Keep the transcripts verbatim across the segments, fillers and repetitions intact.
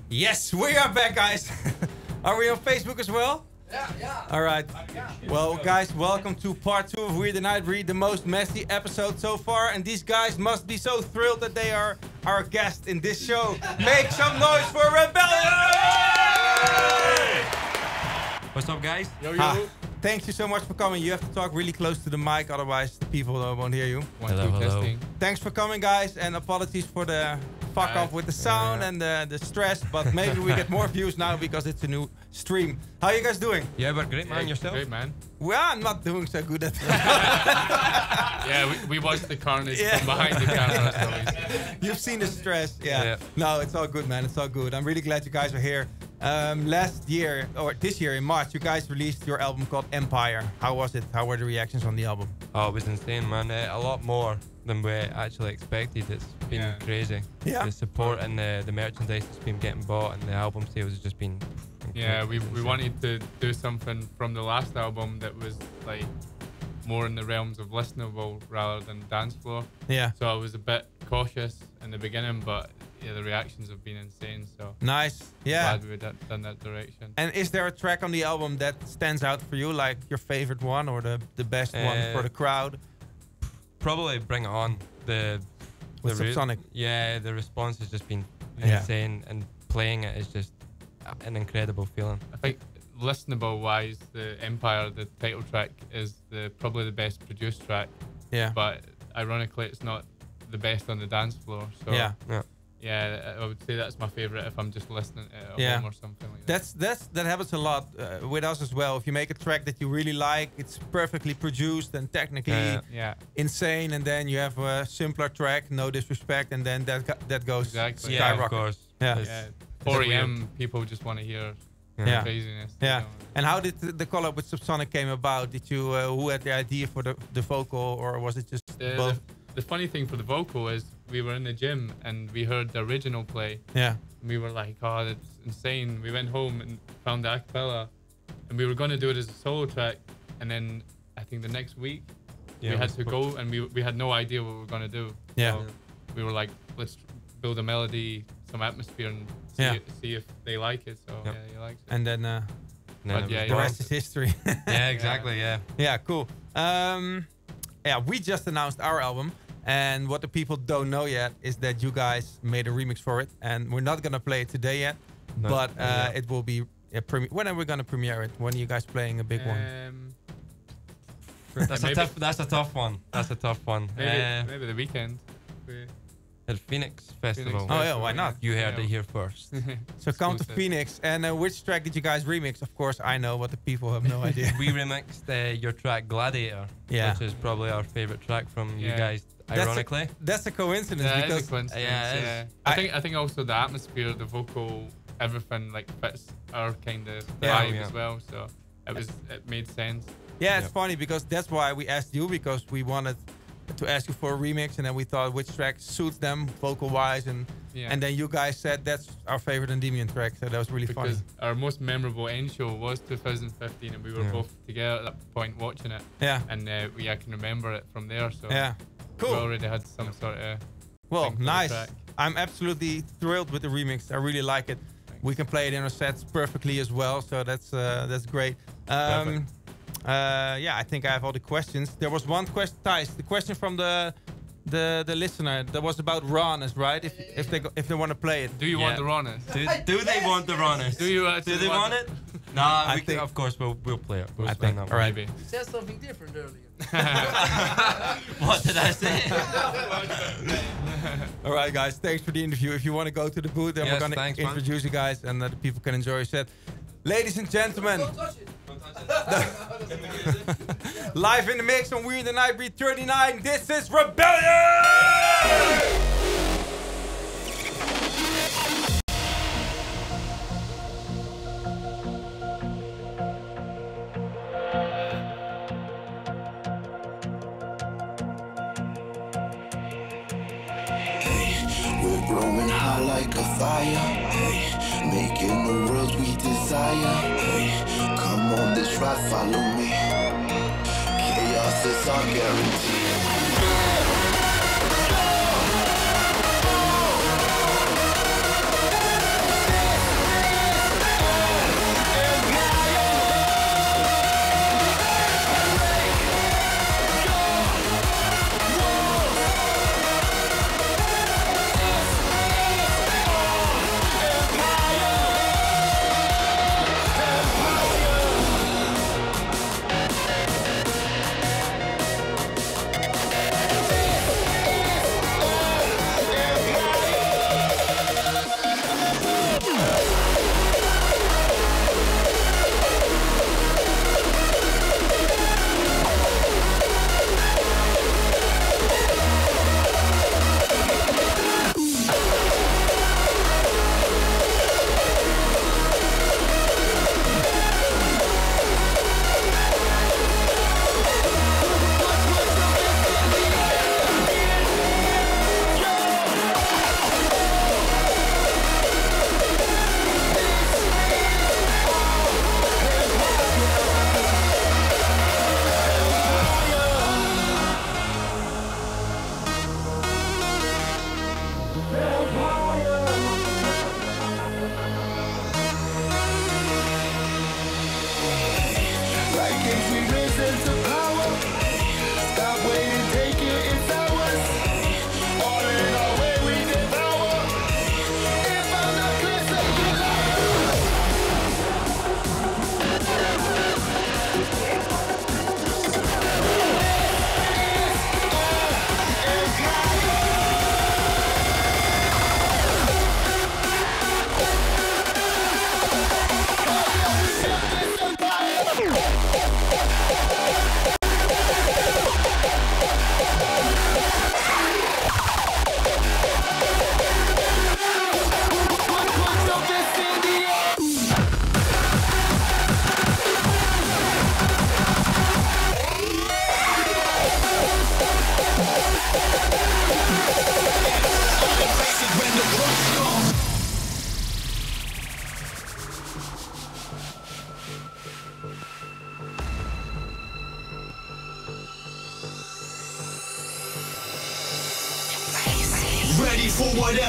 Yes, we are back, guys. Are we on Facebook as well? Yeah, yeah. All right. Well, guys, welcome to part two of We the Nightbreed, the most messy episode so far. And these guys must be so thrilled that they are our guest in this show. Make some noise for Rebellion! What's up, guys? Yo, yo. Ah, thank you so much for coming. You have to talk really close to the mic, otherwise people won't hear you. One, Hello, two, hello. testing. Thanks for coming, guys, and apologies for the fuck Uh, up with the sound yeah. and the, the stress, but maybe we get more views now because it's a new stream. How you guys doing? Yeah, but great, man. Yeah, Yourself? Great, man. Well, I'm not doing so good at Yeah, we, we watched the carnage Yeah. from behind the camera. So You've seen the stress, yeah. Yeah. No, it's all good, man. It's all good. I'm really glad you guys are here. Um, last year, or this year in March, you guys released your album called Empire. How was it? How were the reactions on the album? Oh, it was insane, man. Uh, a lot more than we actually expected. It's been Yeah. crazy. Yeah. The support and the, the merchandise that's been getting bought and the album sales has just been yeah, we, we insane. wanted to do something from the last album that was like more in the realms of listenable rather than dance floor. Yeah. So I was a bit cautious in the beginning, but yeah, the reactions have been insane. So Nice. Yeah. glad we done done that direction. And is there a track on the album that stands out for you, like your favorite one or the, the best one Uh, for the crowd? Probably Bring It On. The, With the re- Subsonic. Yeah, the response has just been Yeah. insane, and playing it is just an incredible feeling. I think listenable wise, the Empire, the title track, is the probably the best produced track. Yeah. But ironically, it's not the best on the dance floor. So Yeah. Yeah. yeah, I would say that's my favorite if I'm just listening at Yeah. home or something like That's that's that happens a lot uh, with us as well. If you make a track that you really like, it's perfectly produced and technically Yeah. that. Yeah, insane, and then you have a simpler track, no disrespect, and then that go- that goes Exactly. Yeah, of skyrocket. course. Yeah. It's- yeah. it's four weird. A M people just want to hear Yeah. craziness. Yeah. you know. And how did the, the collab with Subsonic came about? Did you uh, who had the idea for the the vocal, or was it just The, both? the, the funny thing for the vocal is we were in the gym and we heard the original play. Yeah. And we were like, oh, that's insane. We went home and found the acapella, and we were going to do it as a solo track. And then I think the next week Yeah, we had it to was- go, and we, we had no idea what we were going to do. Yeah. So we were like, let's build a melody, some atmosphere, and see, Yeah. it, see if they like it. So Yep. yeah, he likes it. And then uh, And then But it yeah, was the done. rest is history. Yeah, exactly. Yeah. Yeah, cool. Um, yeah, we just announced our album, and what the people don't know yet is that you guys made a remix for it, and we're not gonna play it today yet, No, but not uh, yet. it will be a premi- when are we gonna premiere it? When are you guys playing a big one? Um, That's a maybe- tough. That's a tough one. That's a tough one. maybe, Uh, maybe the weekend. We- at Phoenix Festival. Oh, yeah, why not? You heard Yeah. it here first. So come to exclusive. Phoenix, and uh, which track did you guys remix? Of course, I know, but the people have no idea. We remixed uh, your track Gladiator, Yeah. which is probably our favorite track from you Yeah. guys. That's a- Ironically, That's a coincidence Yeah, it is because a coincidence. Yeah, it is. Yeah, I- I think I think also the atmosphere, the vocal, everything like fits our kind of Yeah. vibe Yeah. as well. So it was it made sense. yeah, it's Yeah. funny because that's why we asked you, because we wanted to ask you for a remix, and then we thought which track suits them vocal wise, and Yeah. and then you guys said that's our favorite Endymion track, so that was really funny. Because our most memorable end show was two thousand fifteen, and we were Yeah. both together at that point watching it, Yeah, and uh, we I can remember it from there. So yeah, we cool. already had some sort of Well, thing for the nice. track. I'm absolutely thrilled with the remix. I really like it. Thanks. We can play it in our sets perfectly as well, so that's uh, that's great. Um, Perfect. uh, yeah, I think I have all the questions. There was one question, Thijs, the question from the the the listener that was about rawness, right? If if they go, if they want to play it. Do you want Yeah. the rawness? do, do they want the runners? Do you Do actually they want it? No, I we can, think- of course we'll we'll play it. We'll I spin think- that all one. right. Maybe. You said something different earlier. What did I say? All right, guys. Thanks for the interview. If you want to go to the booth, then Yes, we're gonna thanks, man. introduce you guys, and uh, the people can enjoy your set. Ladies and gentlemen, Don't touch it. live in the mix on We the Nightbreed thirty-nine. This is Rebellion. We're growing hot like a fire. Hey, making the world we desire. Hey, come on this ride, follow me. Chaos is our guarantee.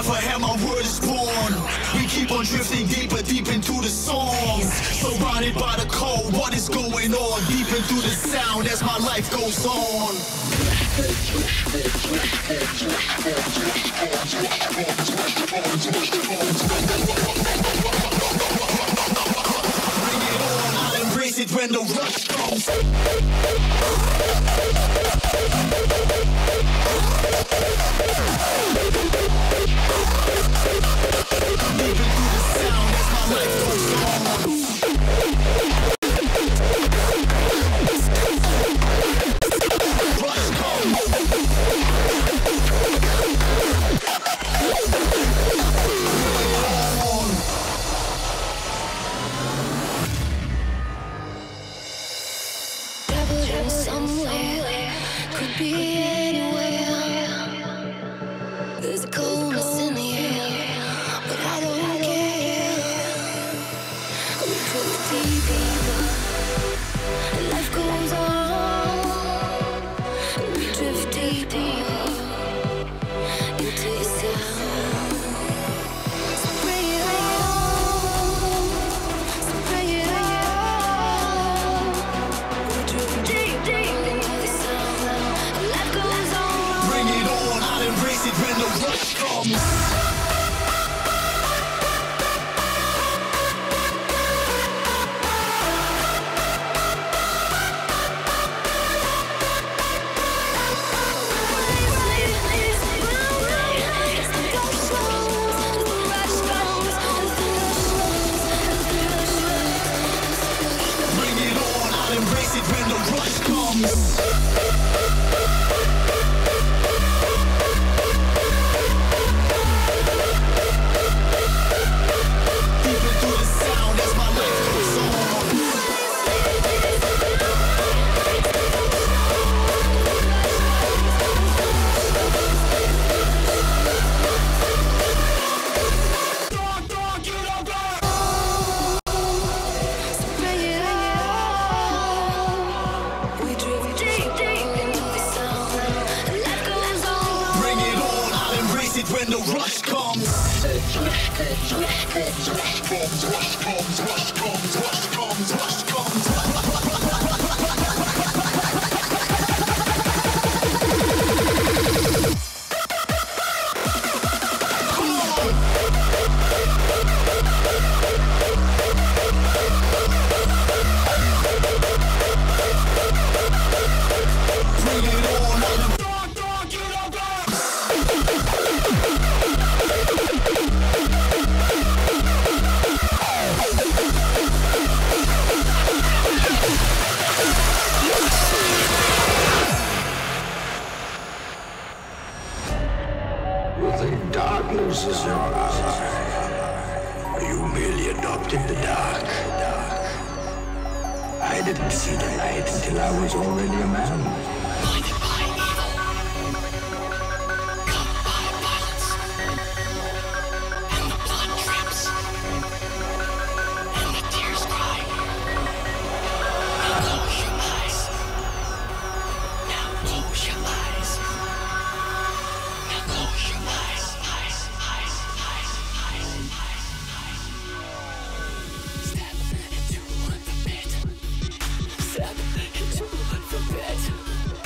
For him, my word is born. We keep on drifting deeper, deep into the songs. Surrounded by the cold, what is going on? Deep into the sound as my life goes on. Bring it on, I'll embrace it when the rush comes. Deep into the sound as my life goes on. Rush comes. Traveling somewhere, could be anywhere. There's a coldness in the air, but I don't care. We drift deeper, and life goes on. We drift deeper into your sound. So bring it on, so bring it on. We drift deep, deep into the sound, and life goes on. Bring it on, I'll embrace it when the rush comes. Bring it on, I'll embrace it when the rush comes. Deep into the sound as my life goes on. Bring it on. We drift deep, deep into the sound, and life goes on. Bring it on, I'll embrace it when the rush comes. Rush comes, rush comes, rush comes, rush comes, rush comes, rush comes, rush comes. Bring it on, I'll You think darkness is your ally? Or you merely adopted the dark? I didn't see the light until I was already a man. Step into the pit.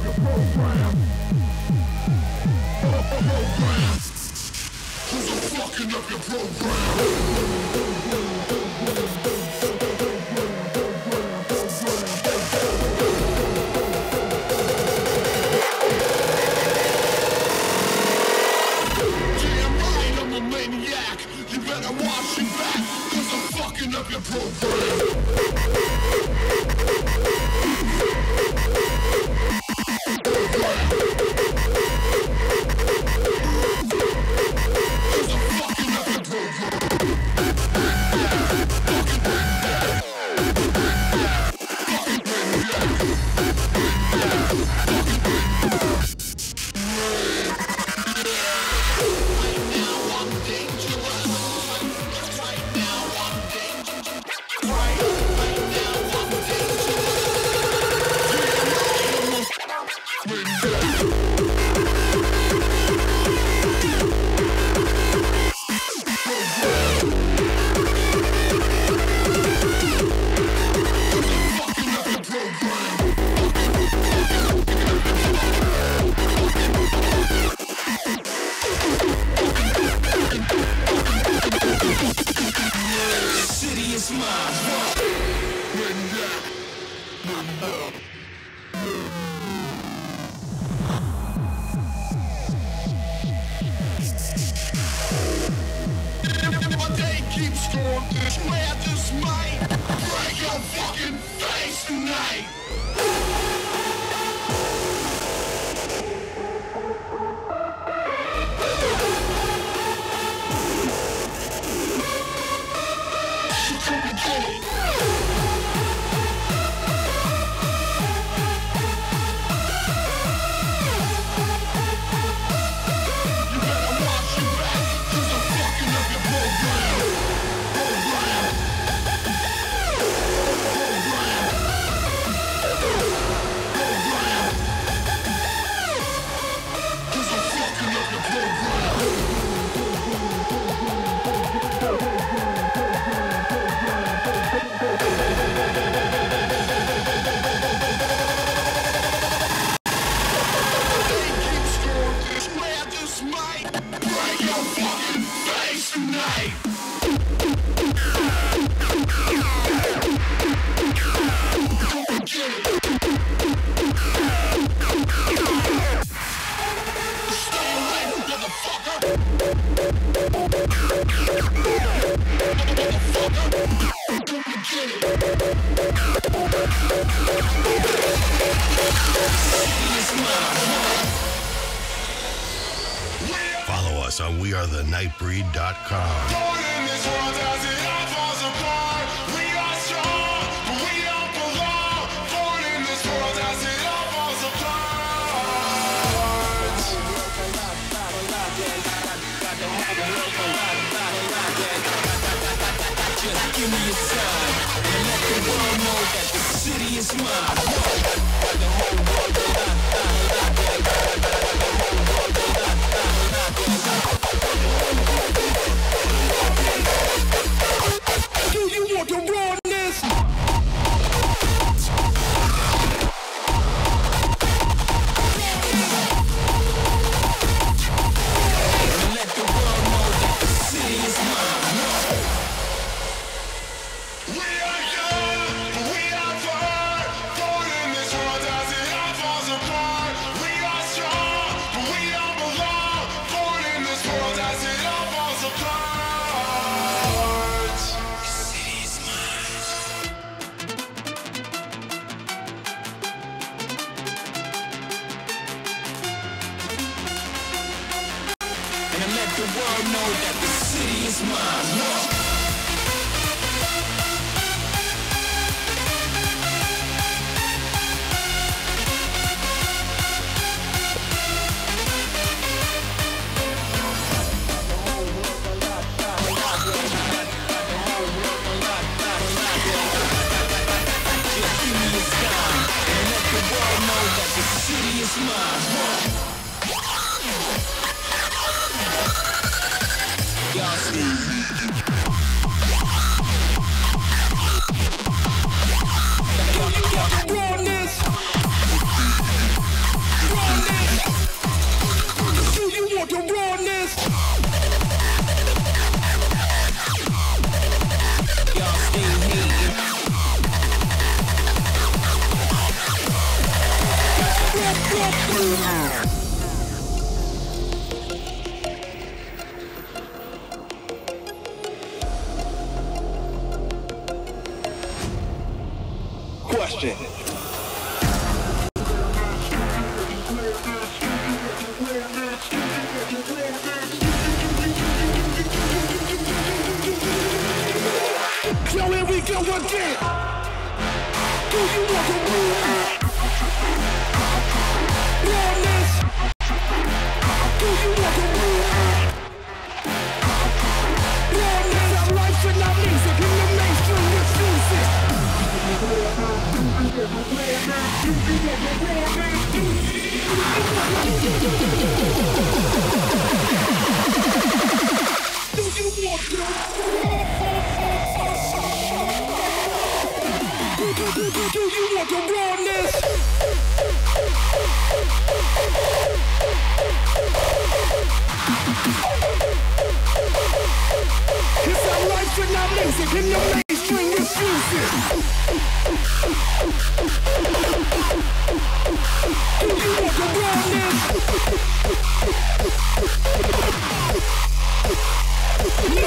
Follow us on we are the nightbreed dot com. Give me a sign and let the world know that the city is mine. The whole world go la la la, the whole world go la la la. Do you want the rawness? And let the world know that the city is mine. The world know that the city is mine. Just give me a sign and let the world know that the city is mine. Y'all see. You got the rawness. question. So here we go again. Do you want to rule? Realness. Do you want to rule? Realness. Our life and our music in the mainstream refuses. Do you want to? Do you want the rawness? It's our life and our music in the mainstream refuses. Do you want the rawness? No.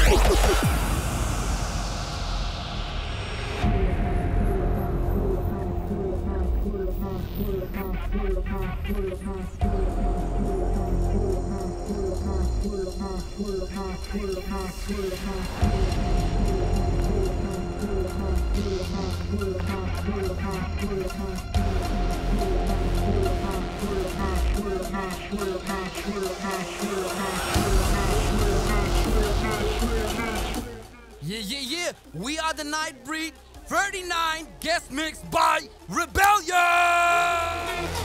Yeah, yeah, yeah. We are the Nightbreed. thirty-nine guest mixed by Rebellion.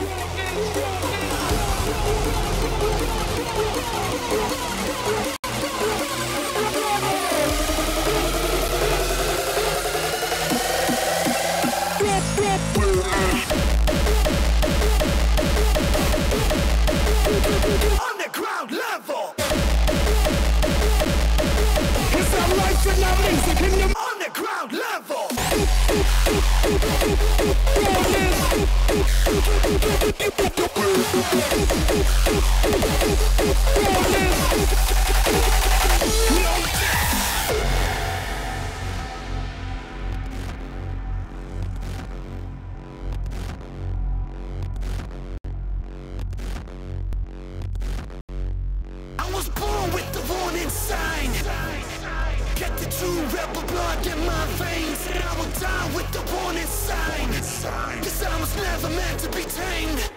Underground level. It's our life and our music in the underground level. I was born with the warning sign. Get the true rebel blood in my veins, and I will die with the warning sign. Cause I was never meant to be tamed.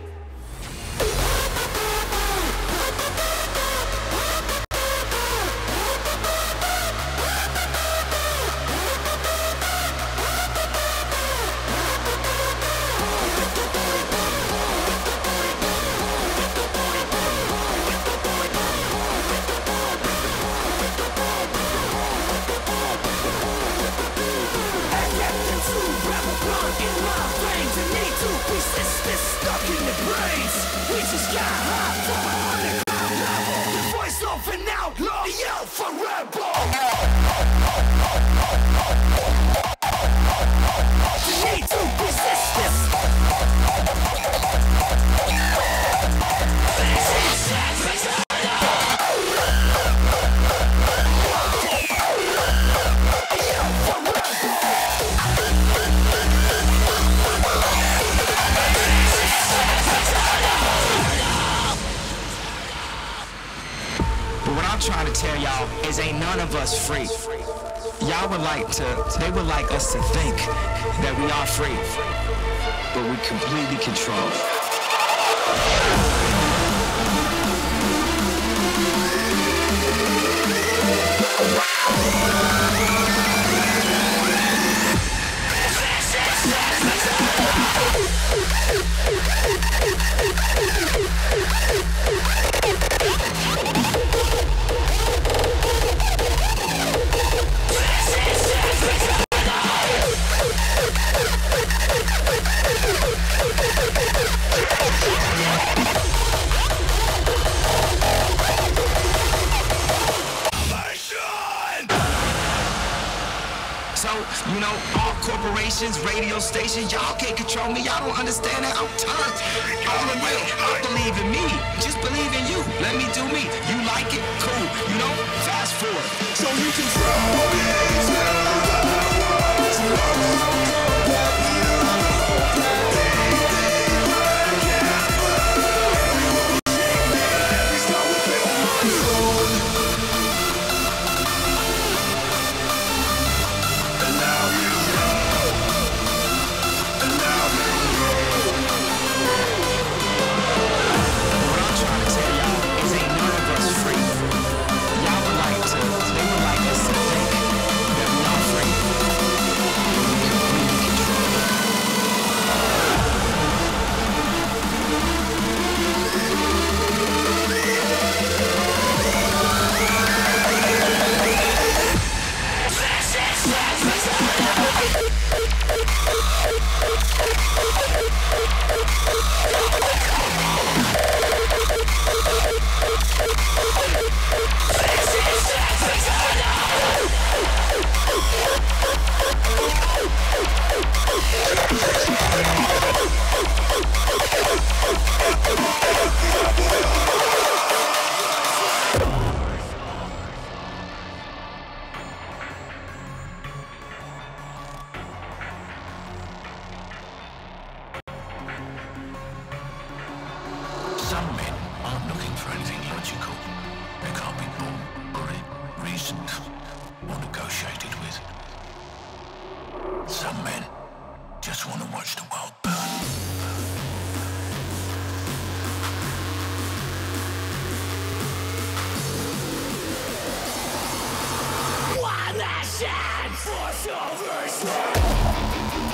Trying to tell y'all is ain't none of us free. Y'all would like to, they would like us to think that we are free, but we completely controlled. You know, all corporations, radio stations, y'all can't control me. Y'all don't understand that. I'm turned all the way. I believe in me. Just believe in you. Let me do me. You like it? Cool. You know, fast forward. So you control me. Some men just want to watch the world burn. One nation for salvation.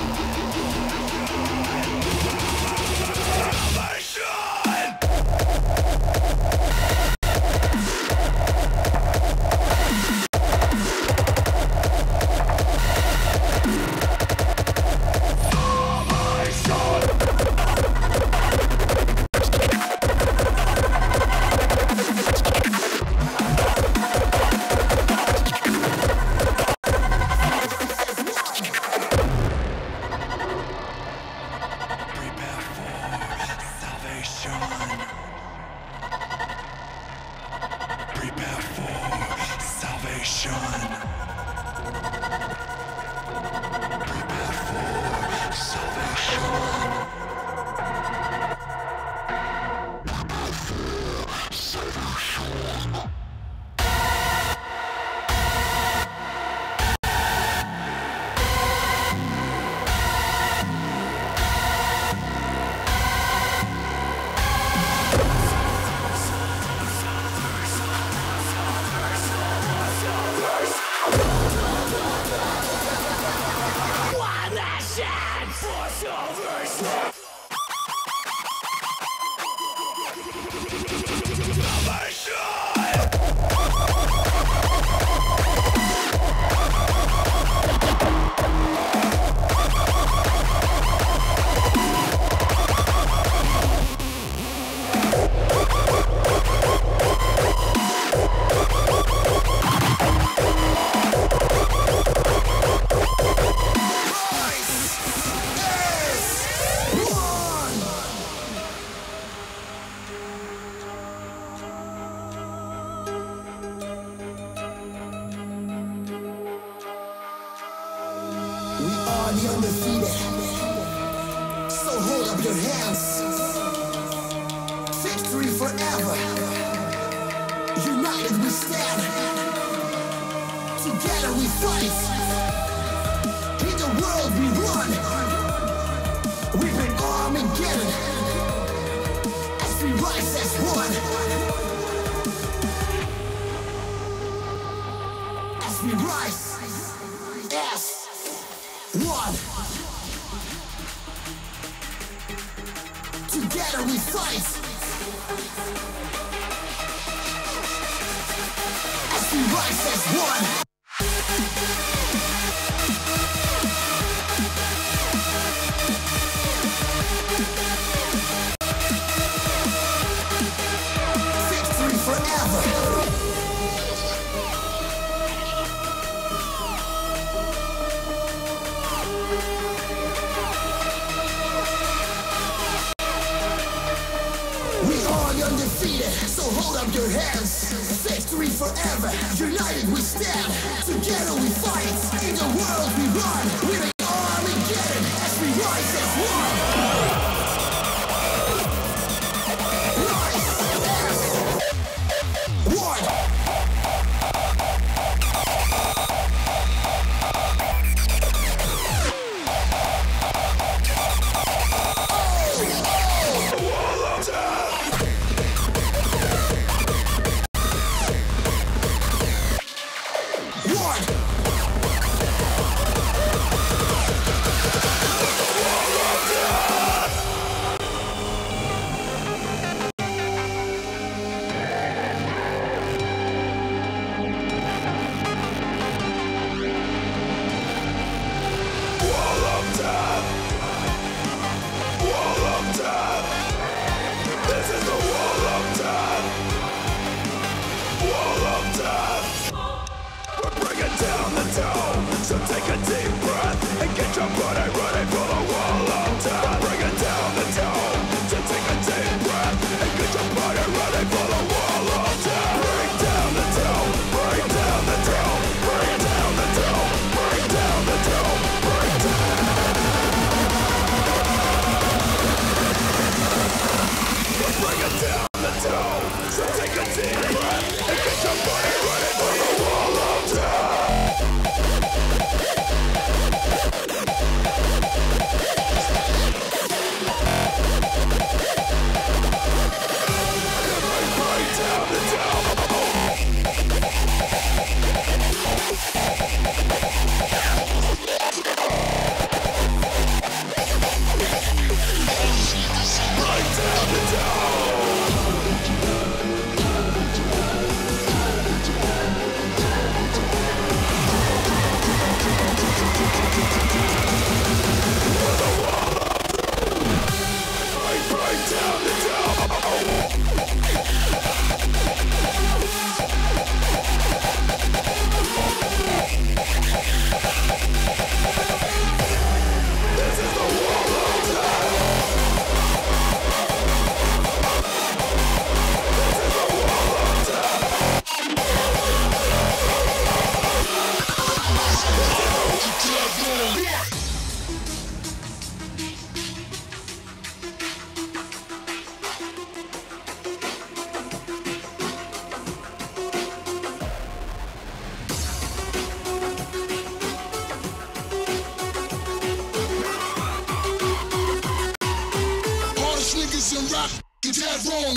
dead wrong.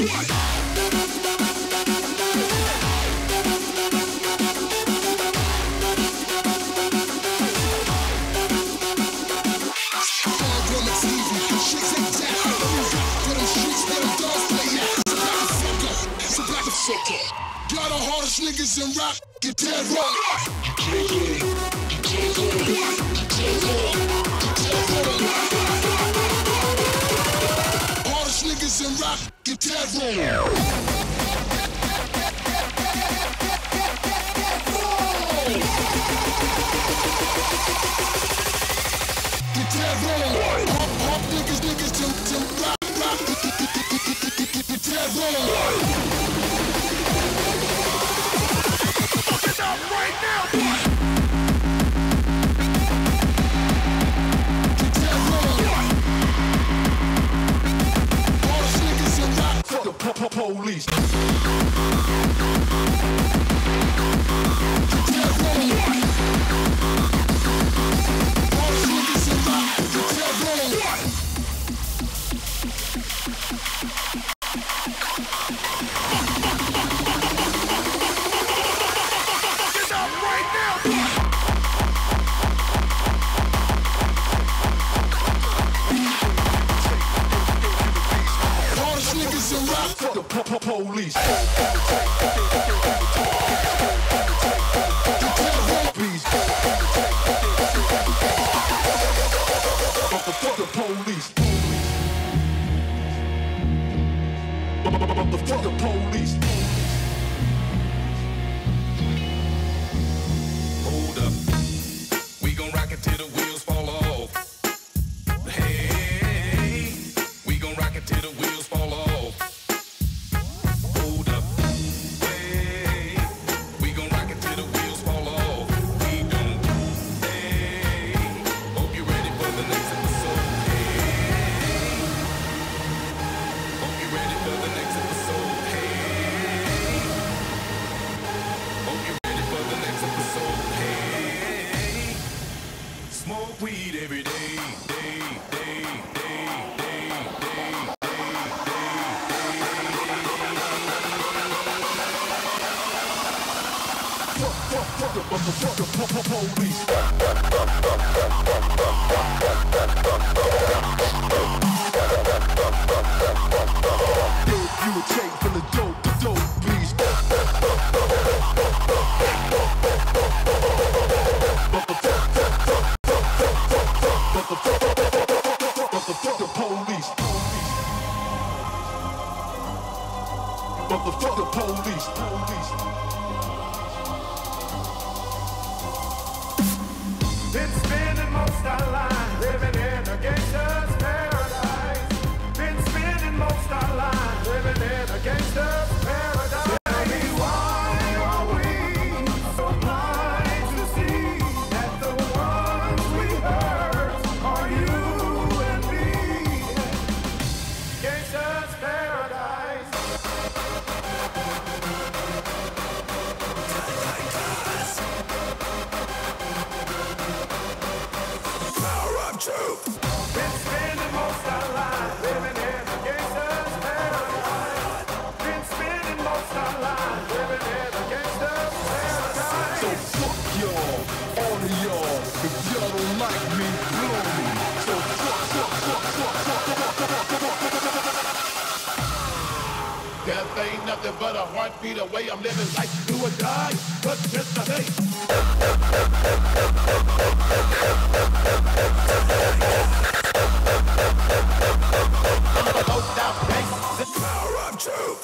Y'all the hardest niggas in rap, get dead wrong. You can't get it, you can't get it, you can't get it, you can't get it. Hardest niggas in rap, get dead wrong. Get dead wrong. Hard, hard niggas, niggas to, to rap, rap, get dead wrong. Fuck it up right now, boy. Get dead wrong. All the niggas in rap, fuck the po-po-police. Get dead wrong. All the niggas in rap, get dead wrong. The po-po-police. Motherfucker police. Motherfucker police. Hold up. We gon' rock it till the wheels fall off. Hey, we gon' rock it till the wheels fall off. Weed every day, day, day, day, day, day, day, Fuck, fuck, fuck the motherfucker police. You would take from the dope, the dope, please. Motherfucker police. Motherfucker police. Police. Been spending most our lives living in a gangster's paradise. Been spending most our lives living in a gangster's paradise. Tell me why are we so blind to see that the ones we hurt are you and me? Gangster's paradise. Power of truth. Been spending most our lives living in a gangster's paradise. Been spending most our lives living in a gangster's paradise. So fuck y'all, all of y'all. If y'all don't like me, blow me. So fuck, fuck, fuck, fuck, fuck, fuck, fuck, fuck, fuck. Death ain't nothing but a heartbeat away. I'm living life, do or die, but just a day. The power of truth.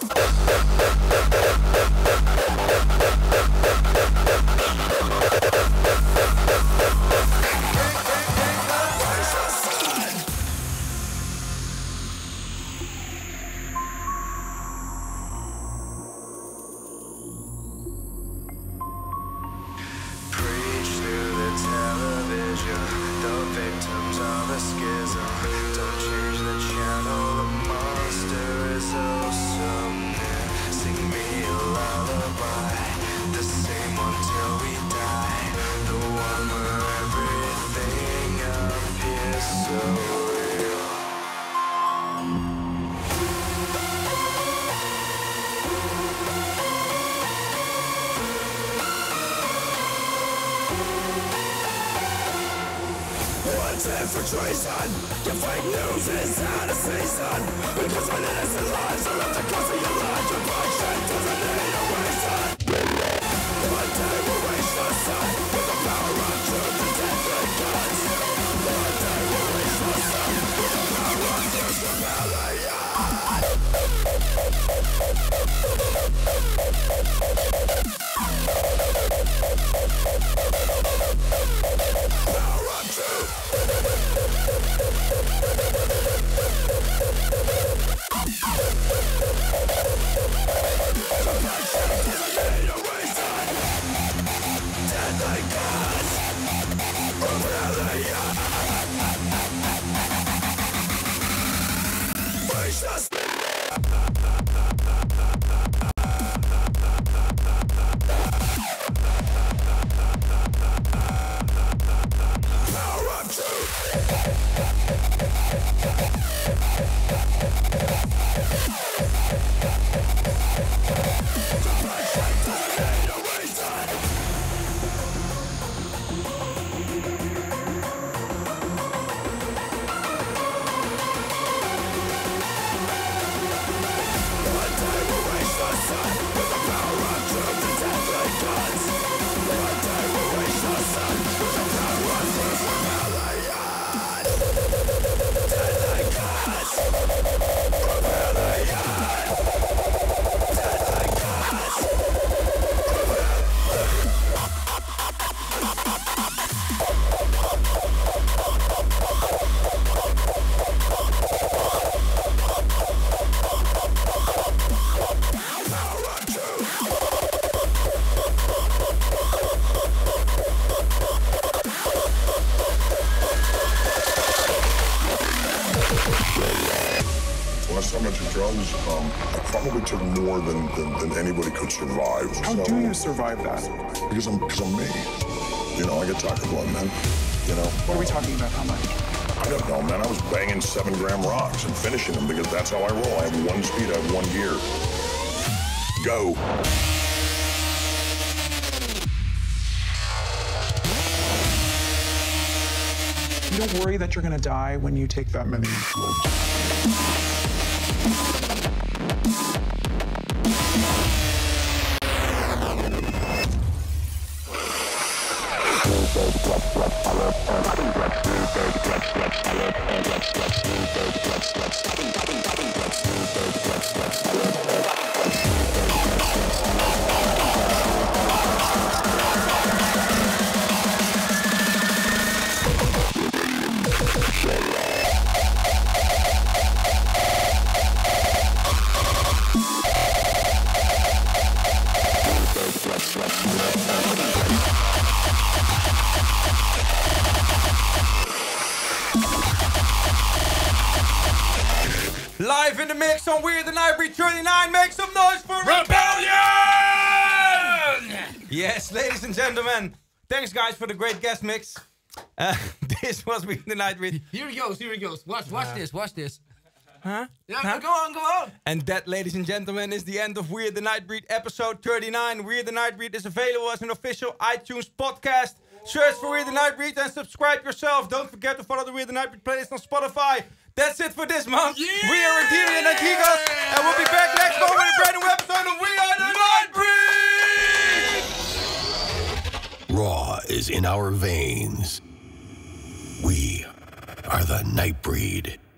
Preach through the television, the victims of the schism. Don't change the channel, the monster is oh so near. Sing me a lullaby, the same one till we die. The one where everything appears so real. Wanted for treason. Your fake news is out of season. Because when innocent lives are at the cost of your life, your bloodshed doesn't need a reason. One day we'll reach the sun with the power of truth and deadly guns. One day we'll reach the sun with the power of truth and rebellion. Power of truth. The bloodshed doesn't need a reason. Deadly guns. Rebellion. Reach the sun. Last time I took drugs, um, I probably took more than, than, than anybody could survive. How So- do you survive that? Because I'm, because I'm me. You know, I get Taco Blood, man. You know? What are we talking about? How much? I don't know, man. I was banging seven gram rocks and finishing them because that's how I roll. I have one speed, I have one gear. Go. You don't worry that you're gonna die when you take that many. Live in the mix on Weird the Nightbreed thirty-nine. Make some noise for Rebellion! Yes, ladies and gentlemen. Thanks, guys, for the great guest mix. Uh, this was Weird the Nightbreed. Here he goes, here he goes. Watch, watch Uh, this, watch this. Huh? Yeah, Huh? go on, go on. And that, ladies and gentlemen, is the end of Weird the Nightbreed episode thirty-nine. Weird the Nightbreed is available as an official iTunes podcast. Search for Weird the Nightbreed and subscribe yourself. Don't forget to follow the Weird the Nightbreed playlist on Spotify. That's it for this month. Yeah! We are Demon and Antigos, and we'll be back next month with a brand new episode of We Are the Nightbreed! Raw is in our veins. We are the Nightbreed.